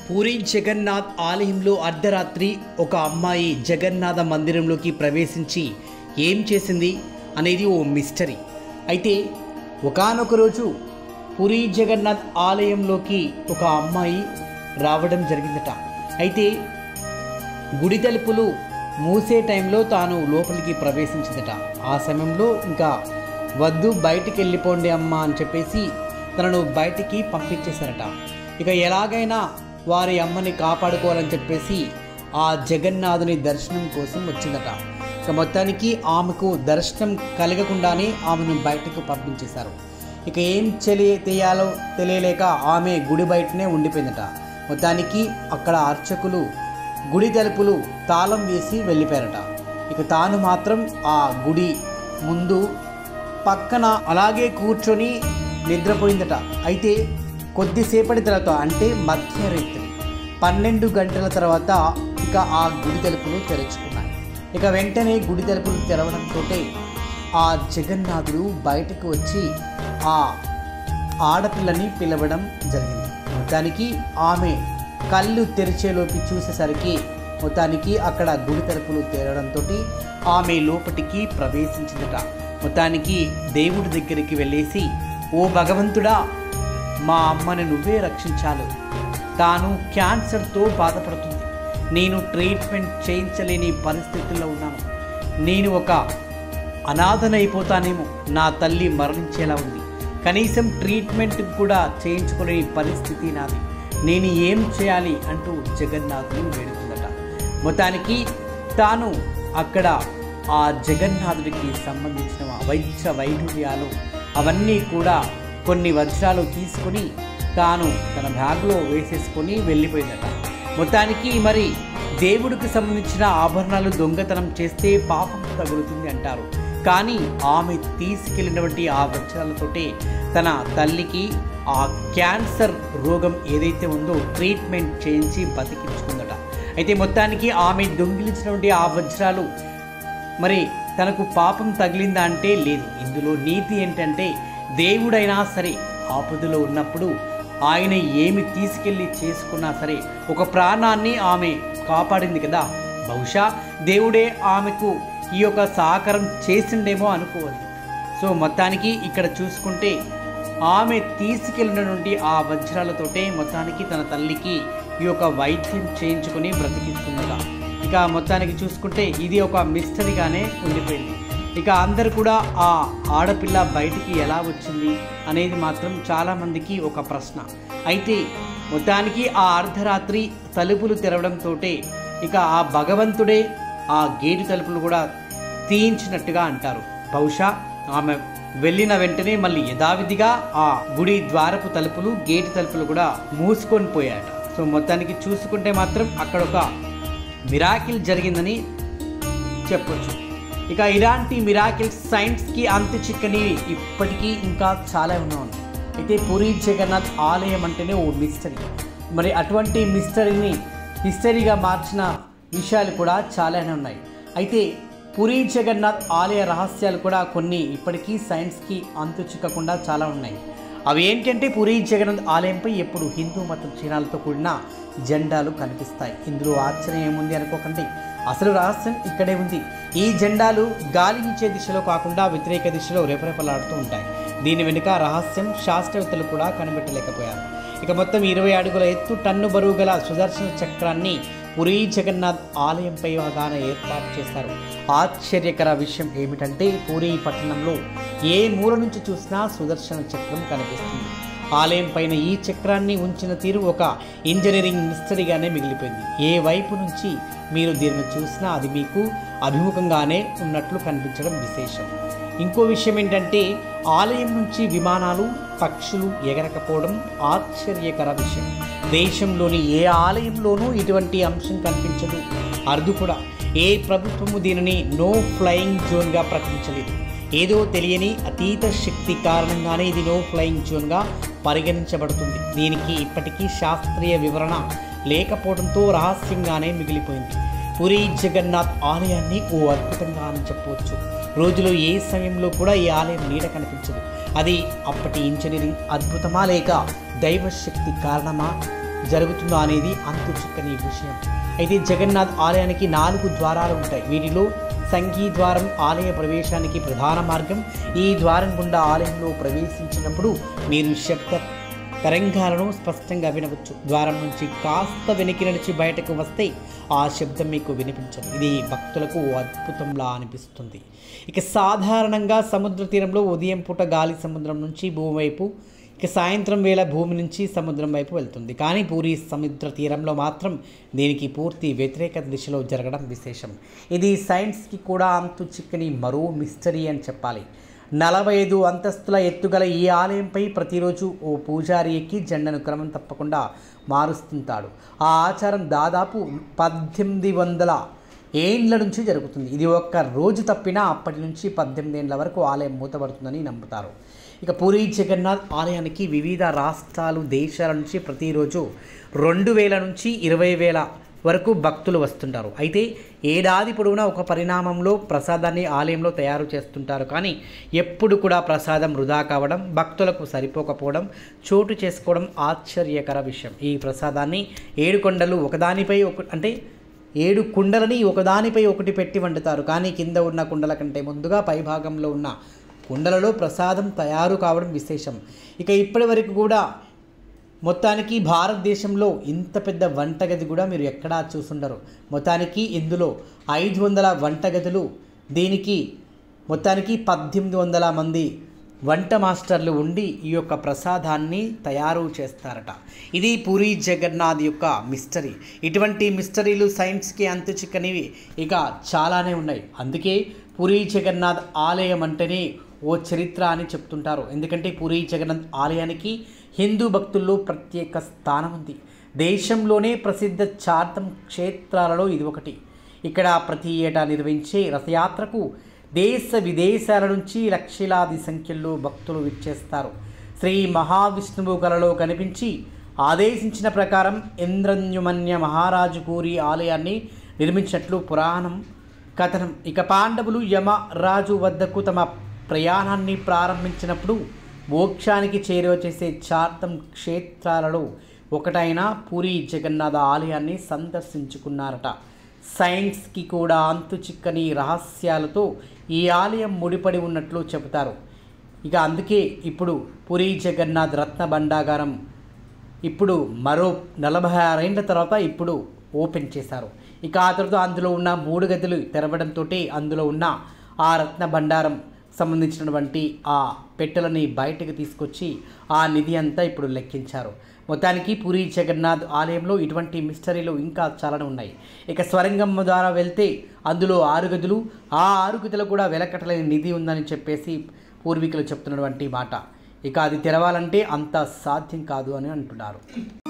పూరి జగన్నాథ్ ఆలయంలో అర్ధరాత్రి ఒక అమ్మాయి జగన్నాథ మందిరంలోకి ప్రవేశించి ఏం చేసింది అనేది ఓ మిస్టరీ. అయితే ఒకానొక రోజు పూరి జగన్నాథ్ ఆలయంలోకి ఒక అమ్మాయి రావడం జరిగిందట. అయితే గుడి తలుపులు మూసే టైంలో తాను లోపలికి ప్రవేశించిందట. ఆ సమయంలో ఇంకా వద్దు బయటికి వెళ్ళిపోండి అమ్మ అని చెప్పేసి తనను బయటికి పంపించేశారట. ఇక ఎలాగైనా వారి అమ్మని కాపాడుకోవాలని చెప్పేసి ఆ జగన్నాథుని దర్శనం కోసం వచ్చిందట. ఇక మొత్తానికి ఆమెకు దర్శనం కలగకుండానే ఆమెను బయటకు పంపించేశారు. ఇక ఏం చేయాలో తెలియలేక ఆమె గుడి బయటనే ఉండిపోయిందట. మొత్తానికి అక్కడ అర్చకులు గుడి తలుపులు తాళం వేసి వెళ్ళిపోయారట. ఇక తాను మాత్రం ఆ గుడి ముందు పక్కన అలాగే కూర్చొని నిద్రపోయిందట. అయితే కొద్దిసేపటి తర్వాత అంటే మధ్యరాత్రి 12 గంటల తర్వాత ఇక ఆ గుడి తలుపులు తెరుచుకున్నాయి. ఇక వెంటనే గుడి తలుపులు తెరవడంతో ఆ జగన్నాథుడు బయటకు వచ్చి ఆ ఆడపిల్లని పిలవడం జరిగింది. మొత్తానికి ఆమె కళ్ళు తెరిచేలోకి చూసేసరికి మొత్తానికి అక్కడ గుడి తలుపులు తెరవడంతో ఆమె లోపటికి ప్రవేశించిందట. మొత్తానికి దేవుడి దగ్గరికి వెళ్ళేసి, ఓ భగవంతుడా, మా అమ్మని నువ్వే రక్షించాలి. తాను క్యాన్సర్తో బాధపడుతుంది. నేను ట్రీట్మెంట్ చేయించలేని పరిస్థితుల్లో ఉన్నాను. నేను ఒక అనాథనైపోతానేమో. నా తల్లి మరణించేలా ఉంది. కనీసం ట్రీట్మెంట్ కూడా చేయించుకోలేని పరిస్థితి నాది. నేను ఏం చేయాలి అంటూ జగన్నాథుని వేడుకుందట. మొత్తానికి తాను అక్కడ ఆ జగన్నాథుడికి సంబంధించిన వైఢూర్యాలు అవన్నీ కూడా కొన్ని వజ్రాలు తీసుకొని తాను తన బ్యాగ్లో వేసేసుకొని వెళ్ళిపోయిందట. మొత్తానికి మరి దేవుడికి సంబంధించిన ఆభరణాలు దొంగతనం చేస్తే పాపం తగులుతుంది అంటారు. కానీ ఆమె తీసుకెళ్ళినటువంటి ఆ వజ్రాలతోటే తన తల్లికి ఆ క్యాన్సర్ రోగం ఏదైతే ఉందో ట్రీట్మెంట్ చేయించి బతికించుకుందట. అయితే మొత్తానికి ఆమె దొంగిలించినటువంటి ఆ వజ్రాలు మరి తనకు పాపం తగిలిందా అంటే లేదు. ఇందులో నీతి ఏంటంటే దేవుడైనా సరే ఆపదలో ఉన్నప్పుడు ఆయన ఏమి తీసుకెళ్ళి చేసుకున్నా సరే ఒక ప్రాణాన్ని ఆమె కాపాడింది కదా. బహుశా దేవుడే ఆమెకు ఈ యొక్క సహకారం చేసిండేమో అనుకోవాలి. సో మొత్తానికి ఇక్కడ చూసుకుంటే ఆమె తీసుకెళ్ళినటువంటి ఆ వజ్రాలతోటే మొత్తానికి తన తల్లికి ఈ యొక్క వైద్యం చేయించుకొని బ్రతికించుకుందా. ఇక మొత్తానికి చూసుకుంటే ఇది ఒక మిస్టరీగానే ఉండిపోయింది. ఇక అందరు కూడా ఆ ఆడపిల్ల బయటికి ఎలా వచ్చింది అనేది మాత్రం చాలామందికి ఒక ప్రశ్న. అయితే మొత్తానికి ఆ అర్ధరాత్రి తలుపులు తెరవడంతో ఇక ఆ భగవంతుడే ఆ గేటు తలుపులు కూడా తీయించినట్టుగా అంటారు. బహుశా ఆమె వెళ్ళిన వెంటనే మళ్ళీ యథావిధిగా ఆ గుడి ద్వారపు తలుపులు గేటు తలుపులు కూడా మూసుకొని పోయాట. సో మొత్తానికి చూసుకుంటే మాత్రం అక్కడ ఒక మిరాకిల్ జరిగిందని చెప్పొచ్చు. ఇక ఇలాంటి మిరాకిల్ సైన్స్కి అంతు చిక్కని ఇప్పటికీ ఇంకా చాలా ఉన్నాయి. అయితే పూరి జగన్నాథ్ ఆలయం అంటేనే ఓ మిస్టరీ. మరి అటువంటి మిస్టరీని హిస్టరీగా మార్చిన విషయాలు కూడా చాలానే ఉన్నాయి. అయితే పూరి జగన్నాథ్ ఆలయ రహస్యాలు కూడా కొన్ని ఇప్పటికీ సైన్స్కి అంతు చిక్కకుండా చాలా ఉన్నాయి. అవి ఏంటంటే పూరి జగన్నాథ్ ఆలయంపై ఎప్పుడు హిందూ మతం చిహ్నాలతో కూడిన జెండాలు కనిపిస్తాయి. ఇందులో ఆశ్చర్యం ఏముంది అనుకోకండి. అసలు రహస్యం ఇక్కడే ఉంది. ఈ జెండాలు గాలి ఇచ్చే దిశలో కాకుండా వ్యతిరేక దిశలో రెపరెపలాడుతూ ఉంటాయి. దీని వెనుక రహస్యం శాస్త్రవేత్తలు కూడా కనిపెట్టలేకపోయారు. ఇక మొత్తం 20 అడుగుల ఎత్తు టన్ను బరువు గల సుదర్శన చక్రాన్ని పూరి జగన్నాథ్ ఆలయంపై అవగాహన ఏర్పాటు చేశారు. ఆశ్చర్యకర విషయం ఏమిటంటే పూరి పట్టణంలో ఏ మూల నుంచి చూసినా సుదర్శన చక్రం కనిపిస్తుంది. ఆలయం పైన ఈ చక్రాన్ని ఉంచిన తీరు ఒక ఇంజనీరింగ్ మిస్టరీగానే మిగిలిపోయింది. ఏ వైపు నుంచి మీరు దీన్ని చూసినా అది మీకు అభిముఖంగానే ఉన్నట్లు కనిపించడం విశేషం. ఇంకో విషయం ఏంటంటే ఆలయం నుంచి విమానాలు పక్షులు ఎగరకపోవడం ఆశ్చర్యకర విషయం. దేశంలోని ఏ ఆలయంలోనూ ఇటువంటి అంశం కనిపించదు. అరుదు కూడా. ఏ ప్రభుత్వము దీనిని నో ఫ్లయింగ్ జోన్గా ప్రకటించలేదు. ఏదో తెలియని అతీత శక్తి కారణంగానే ఇది నో ఫ్లయింగ్ జోన్గా పరిగణించబడుతుంది. దీనికి ఇప్పటికీ శాస్త్రీయ వివరణ లేకపోవడంతో రహస్యంగానే మిగిలిపోయింది. పూరి జగన్నాథ్ ఆలయాన్ని ఓ అద్భుతంగా అని చెప్పవచ్చు. రోజులో ఏ సమయంలో కూడా ఈ ఆలయం నీడ కనిపించదు. అది అప్పటి ఇంజనీరింగ్ అద్భుతమా లేక దైవశక్తి కారణమా జరుగుతుందో అనేది అంతు చిక్కని విషయం. అయితే జగన్నాథ్ ఆలయానికి 4 ద్వారాలు ఉంటాయి. వీటిలో సంఘీ ద్వారం ఆలయ ప్రవేశానికి ప్రధాన మార్గం. ఈ ద్వారం గుండా ఆలయంలో ప్రవేశించినప్పుడు మీరు శబ్ద తరంగాలను స్పష్టంగా వినవచ్చు. ద్వారం నుంచి కాస్త వెనక్కి నడిచి బయటకు వస్తే ఆ శబ్దం మీకు వినిపించదు. ఇది భక్తులకు అద్భుతంలా అనిపిస్తుంది. ఇక సాధారణంగా సముద్ర తీరంలో ఉదయం పూట గాలి సముద్రం నుంచి భూమి వైపు, ఇక సాయంత్రం వేళ భూమి నుంచి సముద్రం వైపు వెళ్తుంది. కానీ పూరి సముద్ర తీరంలో మాత్రం దీనికి పూర్తి వ్యతిరేక దిశలో జరగడం విశేషం. ఇది సైన్స్కి కూడా అంతు చిక్కని మరో మిస్టరీ అని చెప్పాలి. 45 అంతస్తుల ఎత్తుగల ఈ ఆలయంపై ప్రతిరోజు ఓ పూజారి ఎక్కి జెండను క్రమం తప్పకుండా మారుస్తుంటాడు. ఆ ఆచారం దాదాపు 1800 ఏండ్ల నుంచి జరుగుతుంది. ఇది ఒక్క రోజు తప్పినా అప్పటి నుంచి 18 ఏండ్ల వరకు ఆలయం మూతపడుతుందని నమ్ముతారు. ఇక పూరి జగన్నాథ్ ఆలయానికి వివిధ రాష్ట్రాలు, దేశాల నుంచి ప్రతిరోజు 2000 నుంచి 20,000 వరకు భక్తులు వస్తుంటారు. అయితే ఏడాది పొడవునా ఒక పరిణామంలో ప్రసాదాన్ని ఆలయంలో తయారు చేస్తుంటారు. కానీ ఎప్పుడు కూడా ప్రసాదం వృధా కావడం, భక్తులకు సరిపోకపోవడం చోటు చేసుకోవడం ఆశ్చర్యకర విషయం. ఈ ప్రసాదాన్ని 7 కొండలు ఒకదానిపై అంటే 7 కుండలని ఒకదానిపై ఒకటి పెట్టి వండుతారు. కానీ కింద ఉన్న కుండల కంటే ముందుగా పైభాగంలో ఉన్న కుండలలో ప్రసాదం తయారు కావడం విశేషం. ఇక ఇప్పటి వరకు కూడా మొత్తానికి భారతదేశంలో ఇంత పెద్ద వంటగది కూడా మీరు ఎక్కడా చూసుండరు. మొత్తానికి ఇందులో 500 వంటగదులు, దీనికి మొత్తానికి 1800 మంది వంట మాస్టర్లు ఉండి ఈ యొక్క ప్రసాదాన్ని తయారు చేస్తారట. ఇది పూరి జగన్నాథ్ యొక్క మిస్టరీ. ఇటువంటి మిస్టరీలు సైన్స్కి అంతు చిక్కనివి ఇక చాలానే ఉన్నాయి. అందుకే పూరి జగన్నాథ్ ఆలయం అంటేనే ఓ చరిత్ర అని చెప్తుంటారు. ఎందుకంటే పూరి జగన్నాథ్ ఆలయానికి హిందూ భక్తుల్లో ప్రత్యేక స్థానం ఉంది. దేశంలోనే ప్రసిద్ధ చార్తం క్షేత్రాలలో ఇది ఒకటి. ఇక్కడ ప్రతి ఏటా నిర్వహించే రథయాత్రకు దేశ విదేశాల నుంచి లక్షలాది సంఖ్యలో భక్తులు విచ్చేస్తారు. శ్రీ మహావిష్ణువు కలలో కనిపించి ఆదేశించిన ప్రకారం ఇంద్రన్యుమన్య మహారాజు పూరి ఆలయాన్ని నిర్మించినట్లు పురాణం కథనం. ఇక పాండవులు యమరాజు వద్దకు తమ ప్రయాణాన్ని ప్రారంభించినప్పుడు మోక్షానికి చేరువ చేసే చార్తం క్షేత్రాలలో ఒకటైన పూరి జగన్నాథ ఆలయాన్ని సందర్శించుకున్నారట. సైన్స్కి కూడా అంతు చిక్కని రహస్యాలతో ఈ ఆలయం ముడిపడి ఉన్నట్లు చెబుతారు. ఇక అందుకే ఇప్పుడు పూరి జగన్నాథ్ రత్న భండాగారం ఇప్పుడు మరో 46 ఏళ్ల తర్వాత ఇప్పుడు ఓపెన్ చేశారు. ఇక ఆ తర్వాత అందులో ఉన్న 3 గదులు తెరవడంతో అందులో ఉన్న ఆ రత్న భండారం సంబంధించినటువంటి ఆ పెట్టెలని బయటకు తీసుకొచ్చి ఆ నిధి అంతా ఇప్పుడు లెక్కించారు. మొత్తానికి పూరి జగన్నాథ్ ఆలయంలో ఇటువంటి మిస్టరీలు ఇంకా చాలానే ఉన్నాయి. ఇక స్వరంగం ద్వారా వెళ్తే అందులో 6 గదులు, ఆ 6 గదులు కూడా వెలకట్టలేని నిధి ఉందని చెప్పేసి పూర్వీకులు చెప్తున్నటువంటి మాట. ఇక అది తెరవాలంటే అంత సాధ్యం కాదు అని అంటున్నారు.